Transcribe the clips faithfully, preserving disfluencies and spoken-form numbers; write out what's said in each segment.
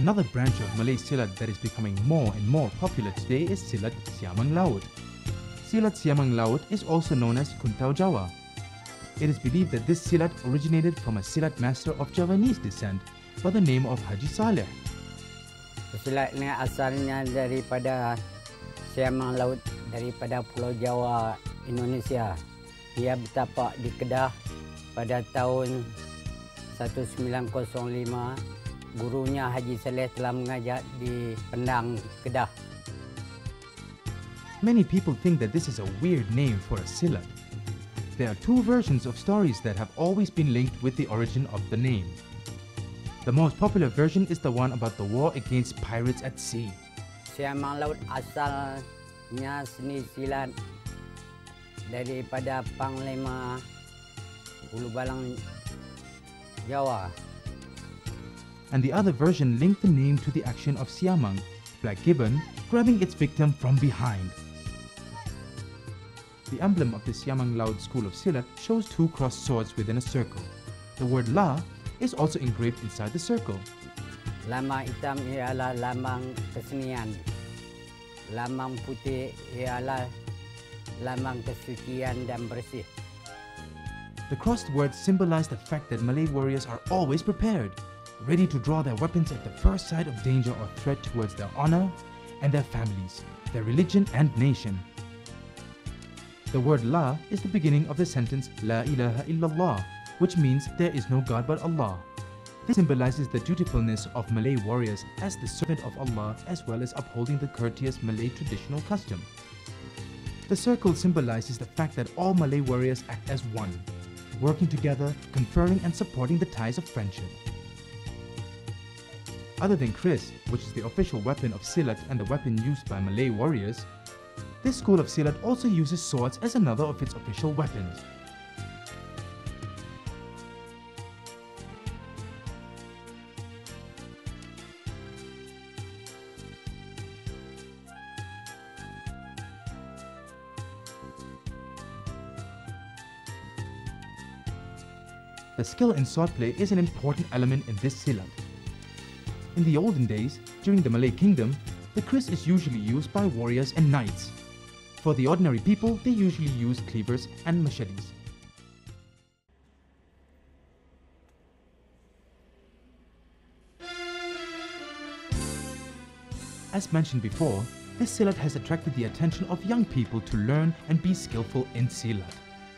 Another branch of Malay Silat that is becoming more and more popular today is Silat Siamang Laut. Silat Siamang Laut is also known as Kuntau Jawa. It is believed that this silat originated from a silat master of Javanese descent by the name of Haji Saleh. Silat ni asalnya daripada Siamang Laut, daripada Pulau Jawa, Indonesia. Ia bertapak di Kedah pada tahun seribu sembilan ratus lima. Gurunya Haji Saleh telah mengajar di Pendang, Kedah. Many people think that this is a weird name for a silat. There are two versions of stories that have always been linked with the origin of the name. The most popular version is the one about the war against pirates at sea. Siamang Laut asalnya seni silat daripada Panglima Ulu Balang Jawa. And the other version linked the name to the action of Siamang, Black Gibbon, grabbing its victim from behind. The emblem of the Siamang Laut School of Silat shows two crossed swords within a circle. The word La is also engraved inside the circle. Lambang hitam ialah lambang kesenian. Lambang putih ialah lambang kesucian dan bersih. The crossed words symbolize the fact that Malay warriors are always prepared, ready to draw their weapons at the first sight of danger or threat towards their honor and their families, their religion and nation. The word La is the beginning of the sentence La ilaha illallah, which means there is no God but Allah. This symbolizes the dutifulness of Malay warriors as the servant of Allah, as well as upholding the courteous Malay traditional custom. The circle symbolizes the fact that all Malay warriors act as one, working together, conferring and supporting the ties of friendship. Other than Kris, which is the official weapon of Silat and the weapon used by Malay warriors, this school of Silat also uses swords as another of its official weapons. The skill in swordplay is an important element in this Silat. In the olden days, during the Malay Kingdom, the Kris is usually used by warriors and knights. For the ordinary people, they usually use cleavers and machetes. As mentioned before, this Silat has attracted the attention of young people to learn and be skillful in Silat.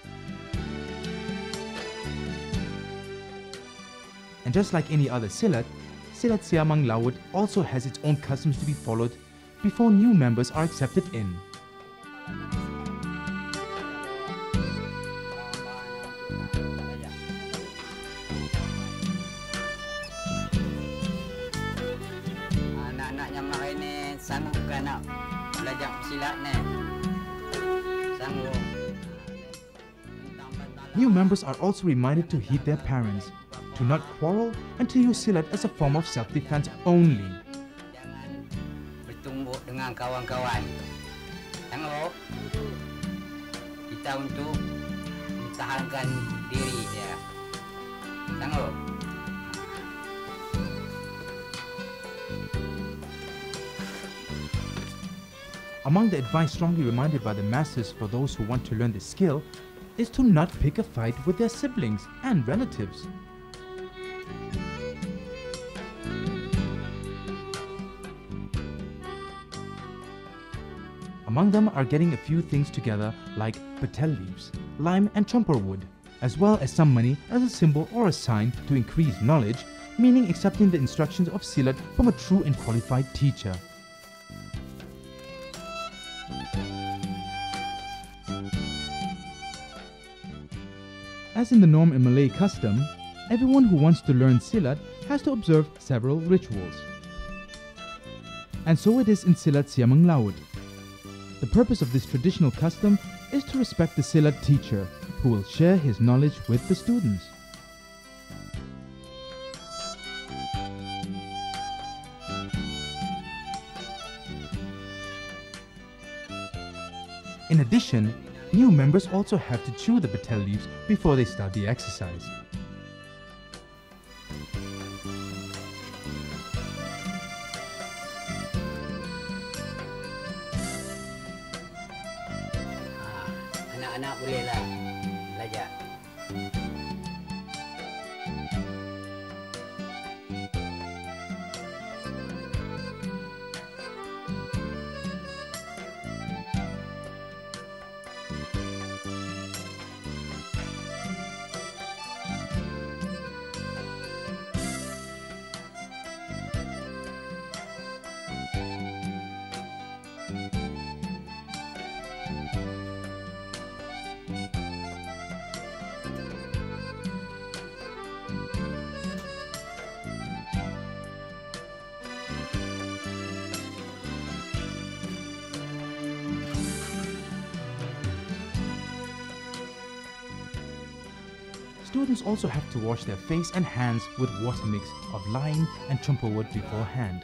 And just like any other Silat, Silat Siamang Laut also has its own customs to be followed before new members are accepted in. Anak-anaknya mari ni sanggup ke nak belajar silat ni? Sanggup. New members are also reminded to heed their parents, to not quarrel, and to use Silat as a form of self-defense only. Jangan bertumbuk dengan kawan-kawan. Sanggup? Kita untuk mempertahankan diri dia. Sanggup? Among the advice strongly reminded by the masters for those who want to learn this skill is to not pick a fight with their siblings and relatives. Among them are getting a few things together like betel leaves, lime and champur wood, as well as some money as a symbol or a sign to increase knowledge, meaning accepting the instructions of Silat from a true and qualified teacher. As in the norm in Malay custom, everyone who wants to learn Silat has to observe several rituals. And so it is in Silat Siamang Laut. The purpose of this traditional custom is to respect the Silat teacher, who will share his knowledge with the students. In addition, new members also have to chew the betel leaves before they start the exercise. anak-anak bolehlah belajar. Students also have to wash their face and hands with water mix of lime and chumpawut beforehand.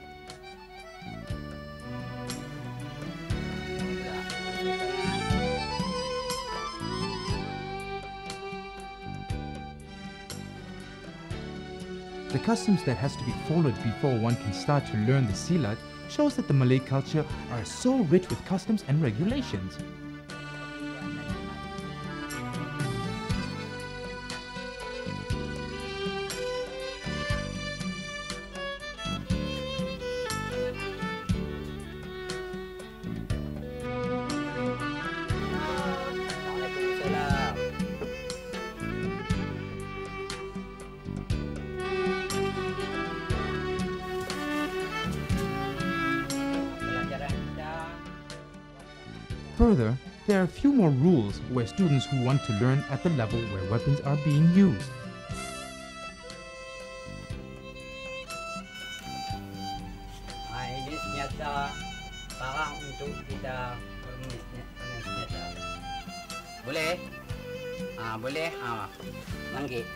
The customs that has to be followed before one can start to learn the silat shows that the Malay culture are so rich with customs and regulations. Further, there are a few more rules where students who want to learn at the level where weapons are being used. Ah, ini senjata barang untuk kita bermain senjata. Boleh? Ah, boleh. Ah, mangkit.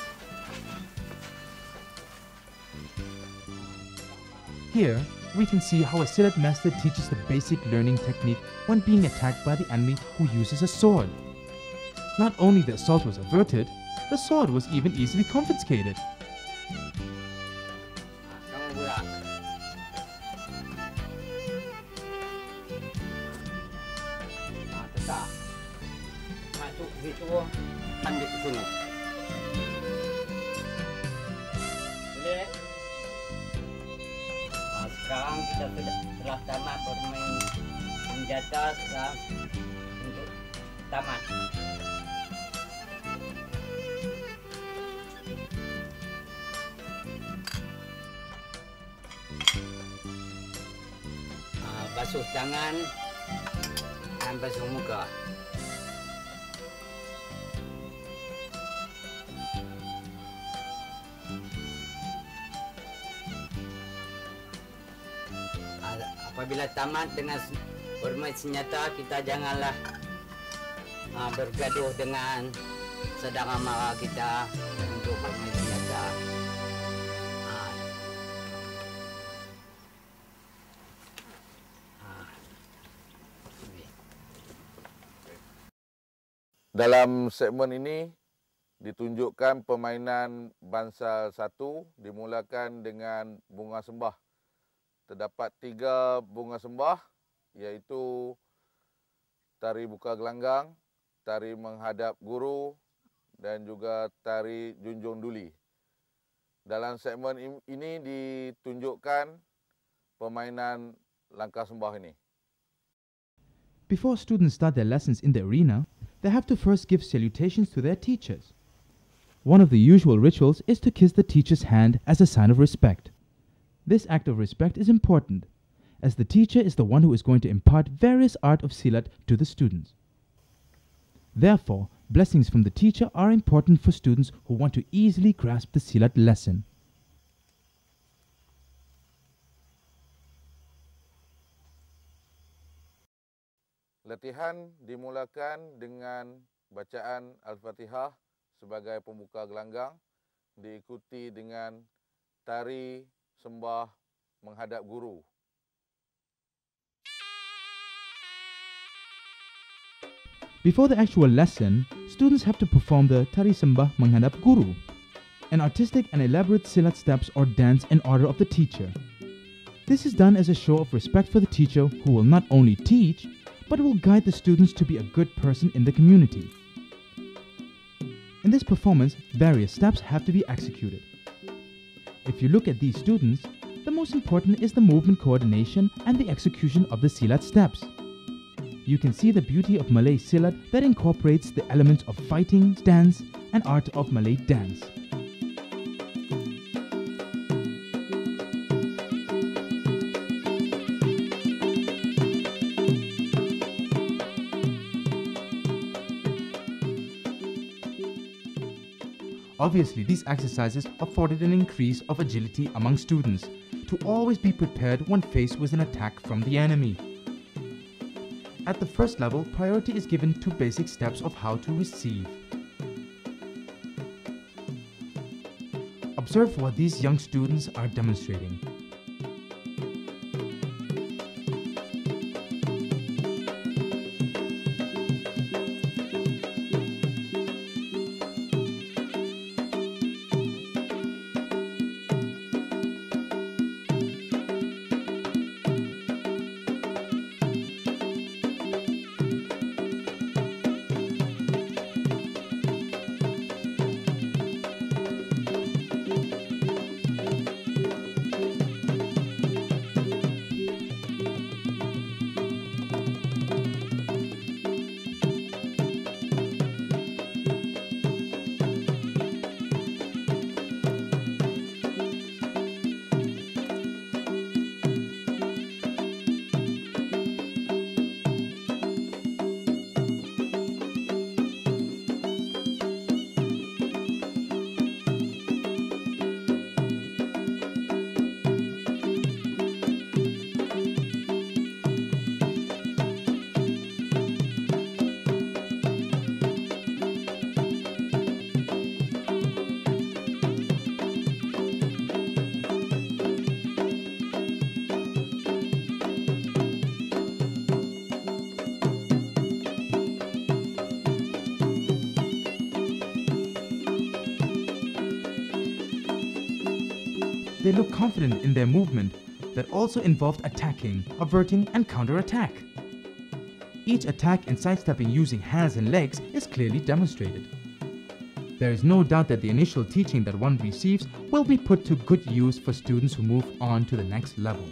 Here, we can see how a silat master teaches the basic learning technique when being attacked by the enemy who uses a sword. Not only the assault was averted, the sword was even easily confiscated. Kamu gerak. Ah, tetap. Masuk situ, ambil ke sini. Boleh? Ah, sekarang kita sudah telah tamat bermain senjata, sekarang untuk tamat. Ah, basuh tangan dan basuh muka. Apabila tamat dengan bermain senjata, kita janganlah uh, bergaduh dengan saudara mara kita untuk bermain senjata. Uh. Uh. Dalam segmen ini ditunjukkan permainan bangsa satu dimulakan dengan bunga sembah. Terdapat tiga bunga sembah, iaitu tari buka gelanggang, tari menghadap guru dan juga tari junjung duli. Dalam segmen ini ditunjukkan permainan langkah sembah ini. Before students start their lessons in the arena, they have to first give salutations to their teachers. One of the usual rituals is to kiss the teacher's hand as a sign of respect. This act of respect is important, as the teacher is the one who is going to impart various art of silat to the students. Therefore, blessings from the teacher are important for students who want to easily grasp the silat lesson. Latihan dimulakan dengan bacaan Al-Fatihah sebagai pembuka gelanggang, diikuti dengan tari sembah menghadap guru. Before the actual lesson, students have to perform the Tari Sembah Menghadap Guru, an artistic and elaborate silat steps or dance in honor of the teacher. This is done as a show of respect for the teacher who will not only teach, but will guide the students to be a good person in the community. In this performance, various steps have to be executed. If you look at these students, the most important is the movement coordination and the execution of the Silat steps. You can see the beauty of Malay Silat that incorporates the elements of fighting, dance, and art of Malay dance. Obviously, these exercises afforded an increase of agility among students to always be prepared when faced with an attack from the enemy. At the first level, priority is given to basic steps of how to receive. Observe what these young students are demonstrating. They look confident in their movement that also involved attacking, averting, and counter-attack. Each attack and sidestepping using hands and legs is clearly demonstrated. There is no doubt that the initial teaching that one receives will be put to good use for students who move on to the next level.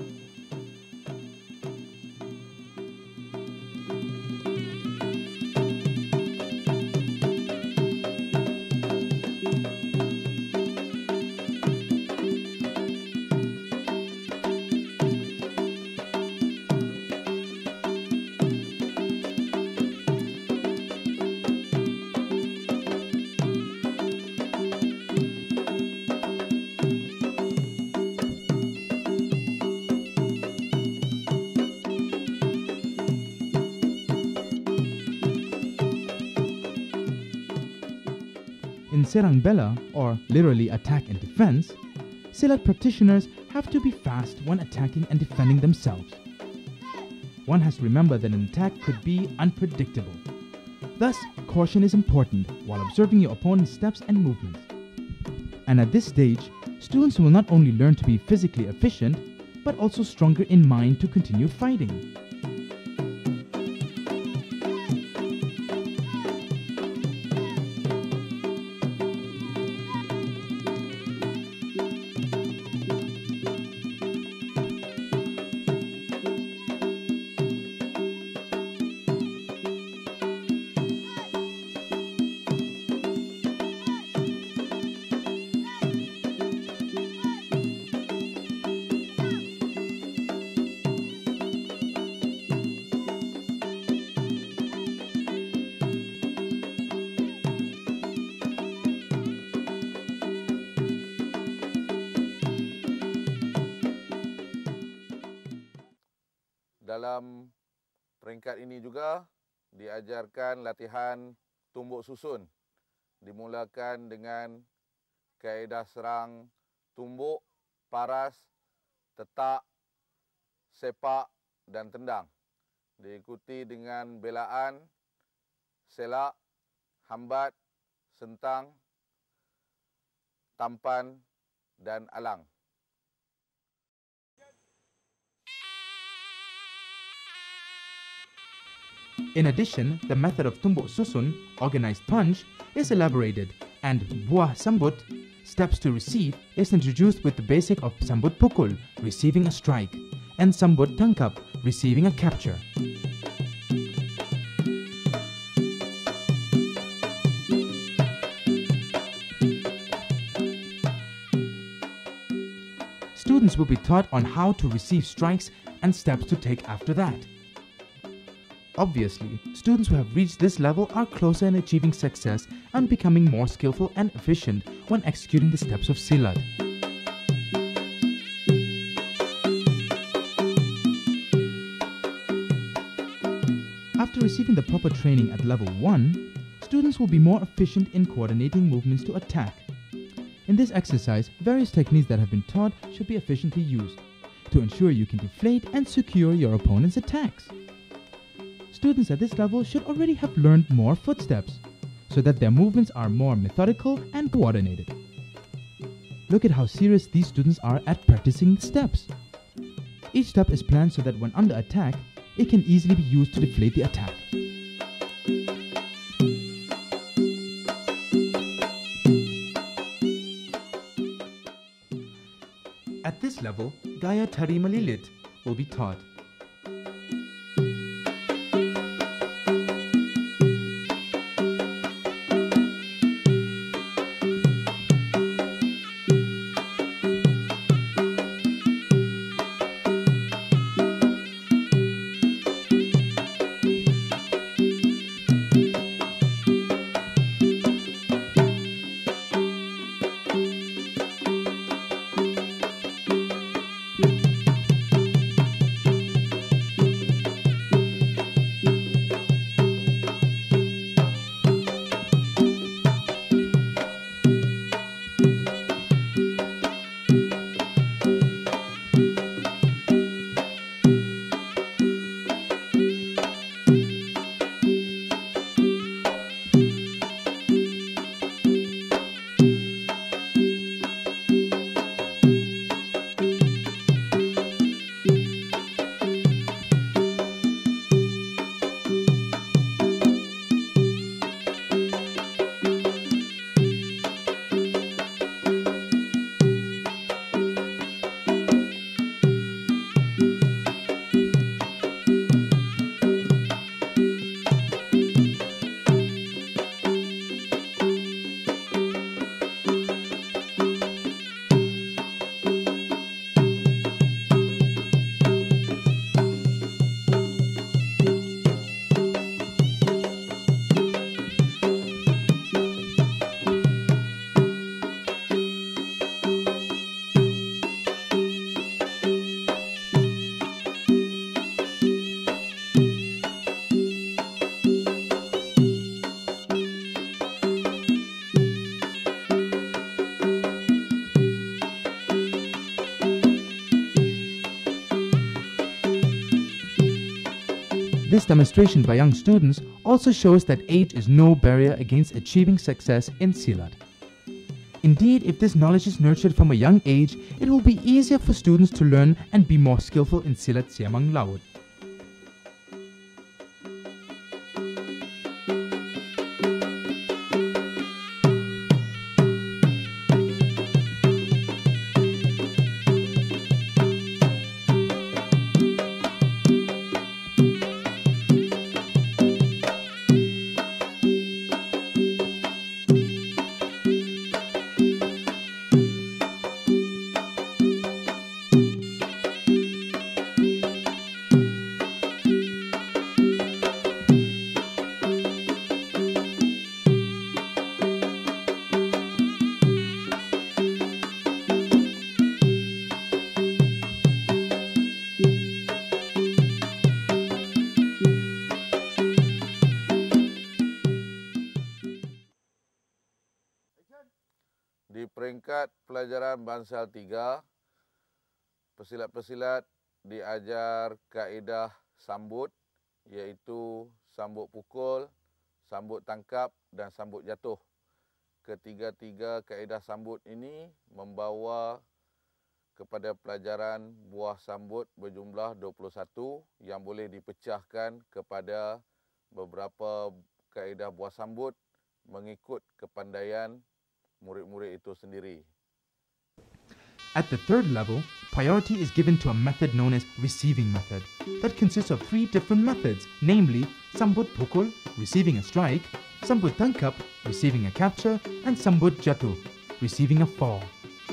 In Serang Bela, or literally attack and defense, Silat practitioners have to be fast when attacking and defending themselves. One has to remember that an attack could be unpredictable. Thus, caution is important while observing your opponent's steps and movements. And at this stage, students will not only learn to be physically efficient, but also stronger in mind to continue fighting. Dalam peringkat ini juga diajarkan latihan tumbuk susun. Dimulakan dengan kaedah serang tumbuk, paras, tetak, sepak dan tendang. Diikuti dengan belaan, selak, hambat, sentang, tampan dan alang. In addition, the method of tumbuk susun, organized punch, is elaborated, and buah sambut, steps to receive, is introduced with the basic of sambut pukul, receiving a strike, and sambut tangkap, receiving a capture. Students will be taught on how to receive strikes and steps to take after that. Obviously, students who have reached this level are closer in achieving success and becoming more skillful and efficient when executing the steps of silat. After receiving the proper training at level one, students will be more efficient in coordinating movements to attack. In this exercise, various techniques that have been taught should be efficiently used to ensure you can deflate and secure your opponent's attacks. Students at this level should already have learned more footsteps so that their movements are more methodical and coordinated. Look at how serious these students are at practicing the steps. Each step is planned so that when under attack, it can easily be used to deflate the attack. At this level, Gaya Tari Malilit will be taught. This demonstration by young students also shows that age is no barrier against achieving success in Silat. Indeed, if this knowledge is nurtured from a young age, it will be easier for students to learn and be more skillful in Silat Siamang Laut. Di peringkat pelajaran Bansal tiga, pesilat-pesilat diajar kaedah sambut, iaitu sambut pukul, sambut tangkap dan sambut jatuh. Ketiga-tiga kaedah sambut ini membawa kepada pelajaran buah sambut berjumlah dua puluh satu yang boleh dipecahkan kepada beberapa kaedah buah sambut mengikut kepandaian murid-murid itu sendiri. At the third level, priority is given to a method known as receiving method that consists of three different methods, namely sambut pukul, receiving a strike, sambut tangkap, receiving a capture, and sambut jatuh, receiving a fall.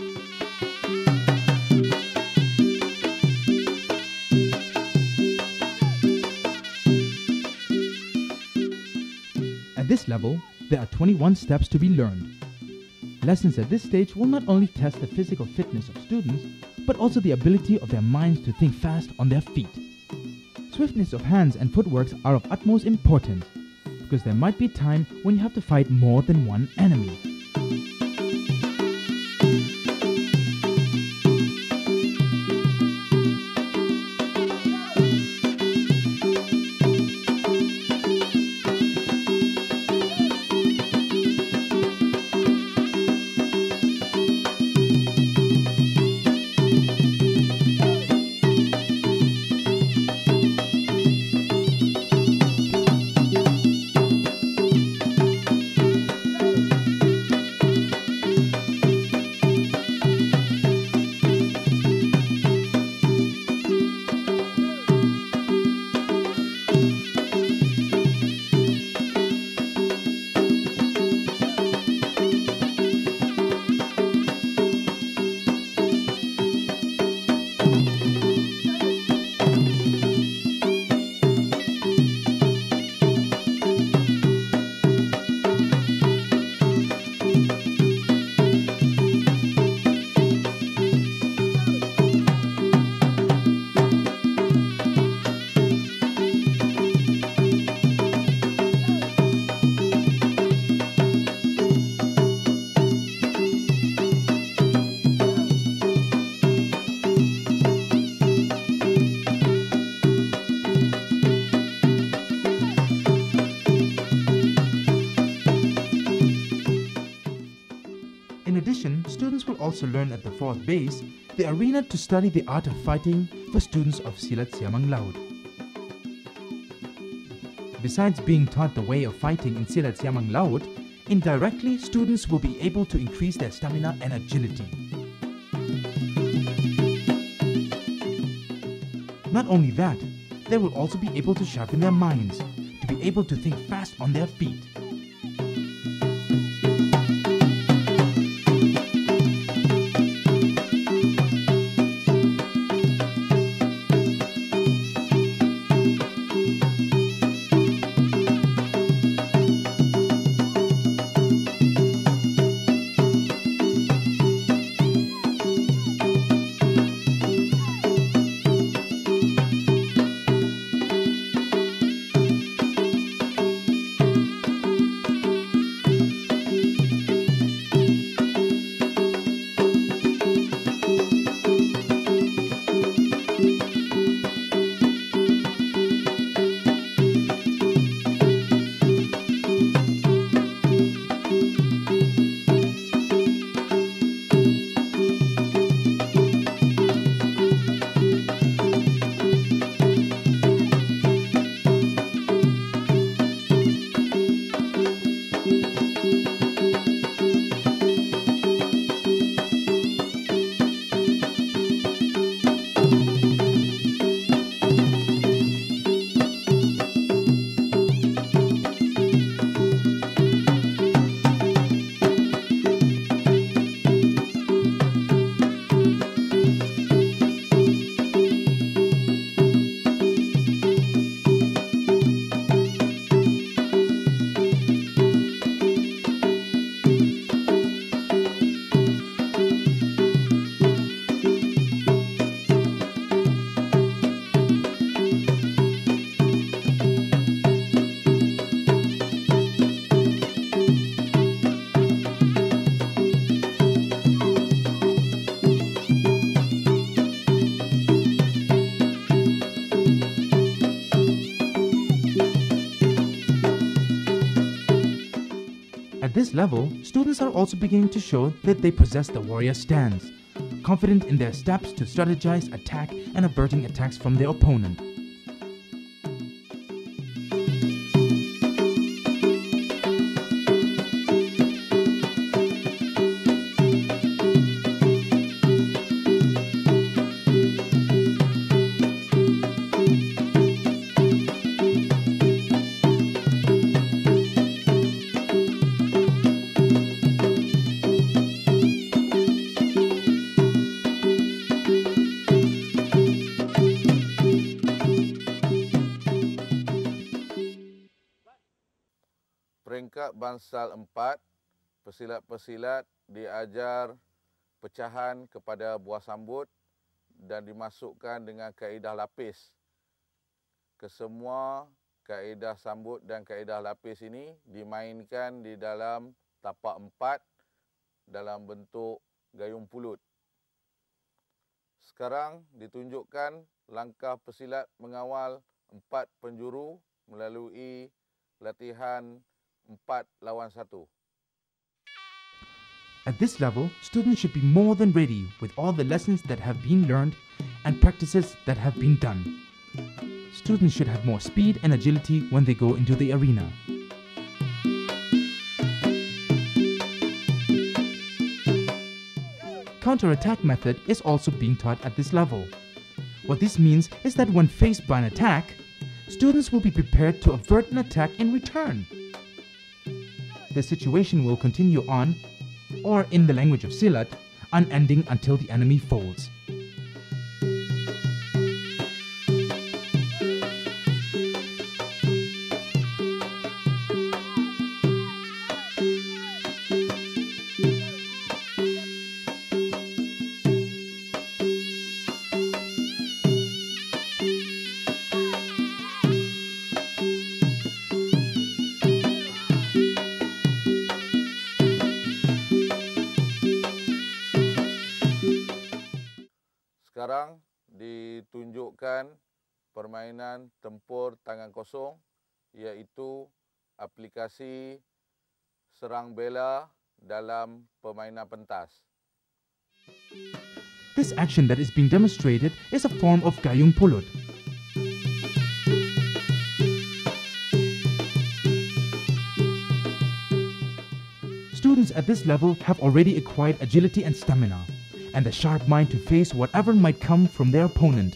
At this level, there are twenty-one steps to be learned. Lessons at this stage will not only test the physical fitness of students, but also the ability of their minds to think fast on their feet. Swiftness of hands and footworks are of utmost importance, because there might be time when you have to fight more than one enemy. Students will also learn at the fourth base the arena to study the art of fighting for students of Silat Siamang Laut. Besides being taught the way of fighting in Silat Siamang Laut, indirectly students will be able to increase their stamina and agility. Not only that, they will also be able to sharpen their minds, to be able to think fast on their feet. At this level, students are also beginning to show that they possess the warrior stance, confident in their steps to strategize, attack, and averting attacks from their opponent. peringkat bansal empat, pesilat-pesilat diajar pecahan kepada buah sambut dan dimasukkan dengan kaedah lapis. Kesemua kaedah sambut dan kaedah lapis ini dimainkan di dalam tapak empat dalam bentuk gayung pulut. Sekarang ditunjukkan langkah pesilat mengawal empat penjuru melalui latihan empat lawan satu. At this level, students should be more than ready with all the lessons that have been learned and practices that have been done. Students should have more speed and agility when they go into the arena. Counter-attack method is also being taught at this level. What this means is that when faced by an attack, students will be prepared to avert an attack in return. The situation will continue on, or in the language of Silat, unending until the enemy folds. Sekarang ditunjukkan permainan tempur tangan kosong, iaitu aplikasi serang bela dalam permainan pentas. This action that is being demonstrated is a form of gayung pulut. Students at this level have already acquired agility and stamina, and the sharp mind to face whatever might come from their opponent.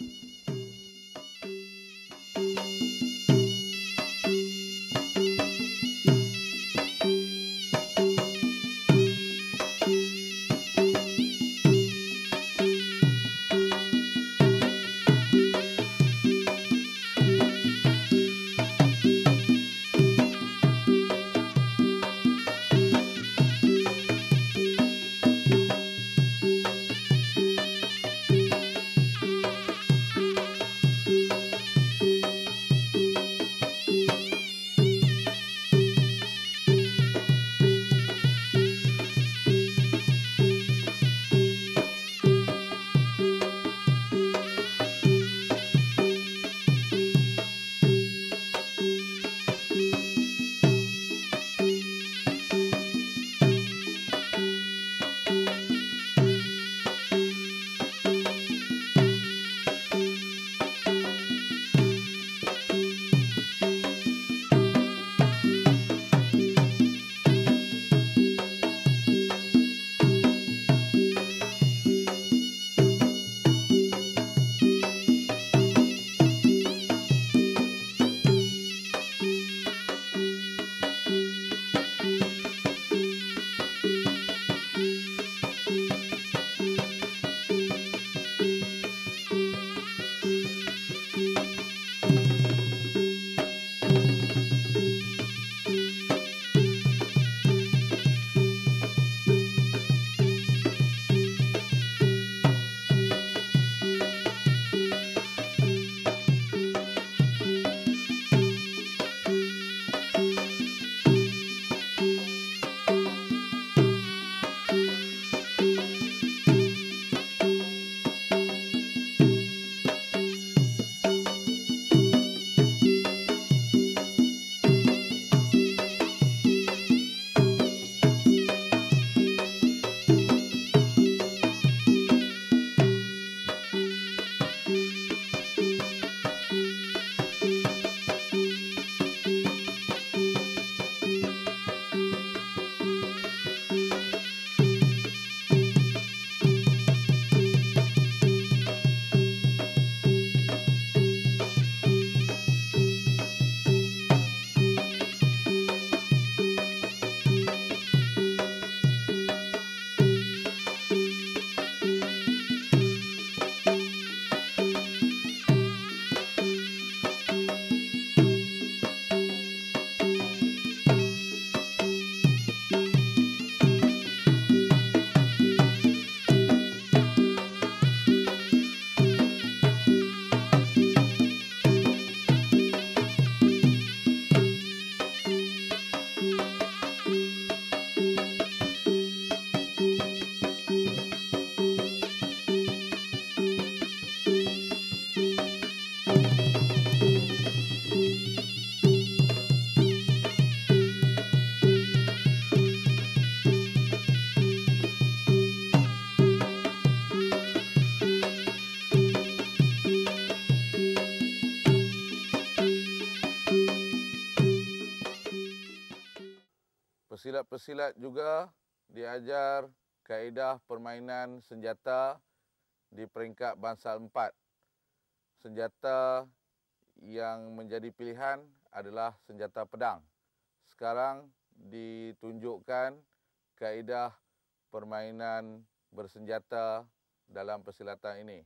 Pesilat-pesilat juga diajar kaedah permainan senjata di peringkat bansal empat. Senjata yang menjadi pilihan adalah senjata pedang. Sekarang ditunjukkan kaedah permainan bersenjata dalam persilatan ini.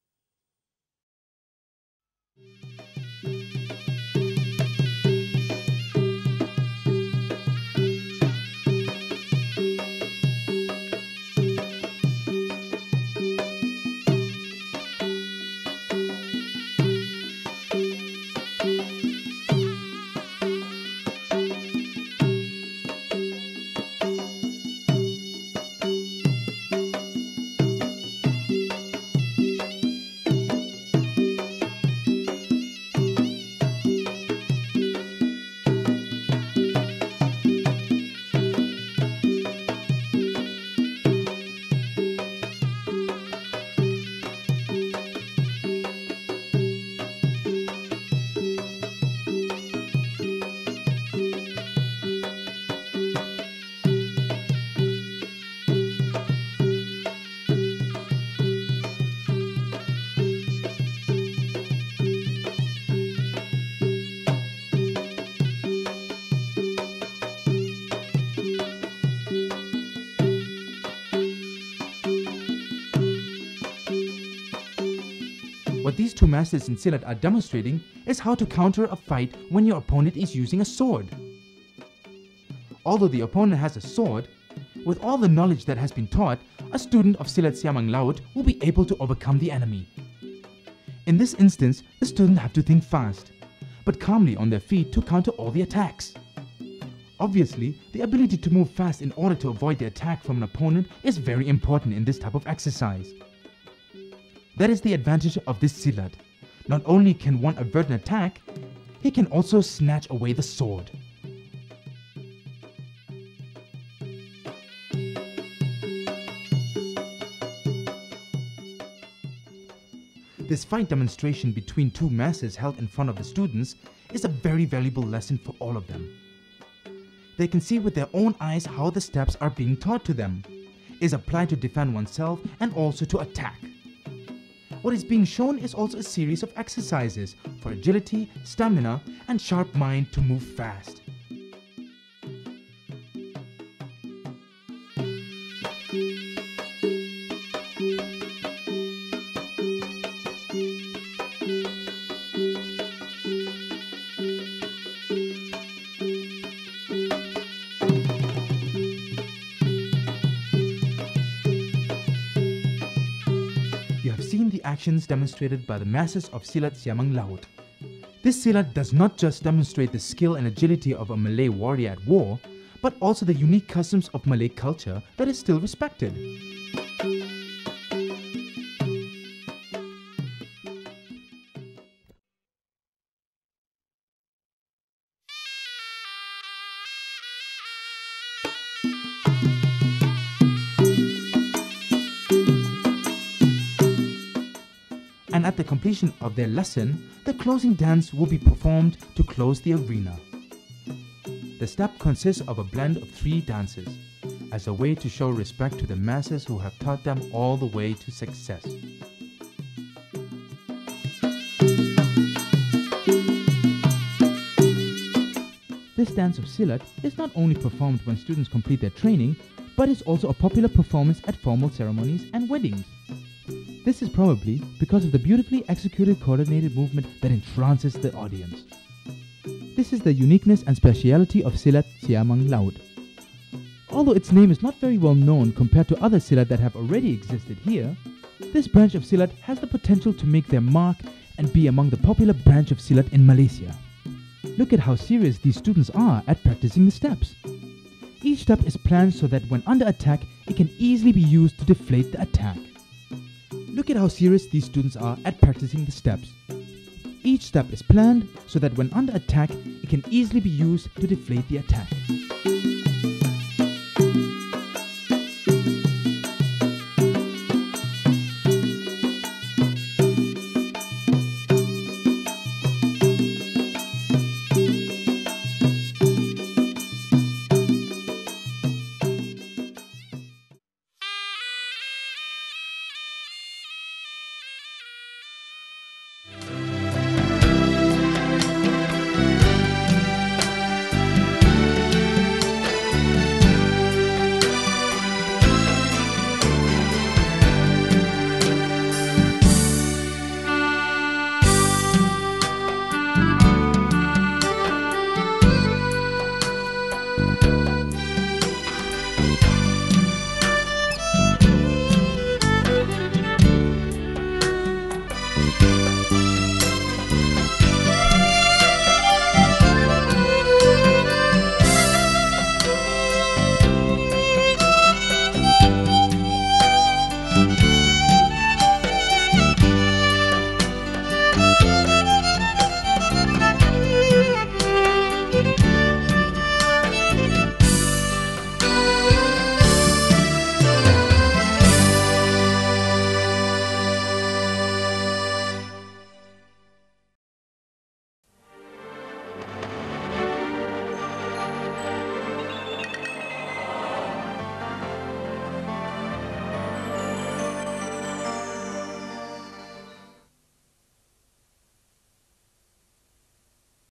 What these two masters in Silat are demonstrating is how to counter a fight when your opponent is using a sword. Although the opponent has a sword, with all the knowledge that has been taught, a student of Silat Siamang Laut will be able to overcome the enemy. In this instance, the student have to think fast, but calmly on their feet to counter all the attacks. Obviously, the ability to move fast in order to avoid the attack from an opponent is very important in this type of exercise. That is the advantage of this Silat. Not only can one avert an attack, he can also snatch away the sword. This fight demonstration between two masters held in front of the students is a very valuable lesson for all of them. They can see with their own eyes how the steps are being taught to them, is applied to defend oneself and also to attack. What is being shown is also a series of exercises for agility, stamina, and sharp mind to move fast. You have seen the actions demonstrated by the masters of Silat Siamang Laut. This Silat does not just demonstrate the skill and agility of a Malay warrior at war, but also the unique customs of Malay culture that is still respected. And at the completion of their lesson, the closing dance will be performed to close the arena. The step consists of a blend of three dances, as a way to show respect to the masters who have taught them all the way to success. This dance of Silat is not only performed when students complete their training, but is also a popular performance at formal ceremonies and weddings. This is probably because of the beautifully executed coordinated movement that entrances the audience. This is the uniqueness and speciality of Silat Siamang Laut. Although its name is not very well known compared to other Silat that have already existed here, this branch of Silat has the potential to make their mark and be among the popular branch of Silat in Malaysia. Look at how serious these students are at practicing the steps. Each step is planned so that when under attack, it can easily be used to deflate the attack. Look at how serious these students are at practicing the steps. Each step is planned so that when under attack, it can easily be used to deflate the attack.